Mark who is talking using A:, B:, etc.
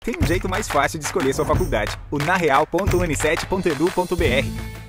A: Tem um jeito mais fácil de escolher sua faculdade: o nareal.unicet.edu.br.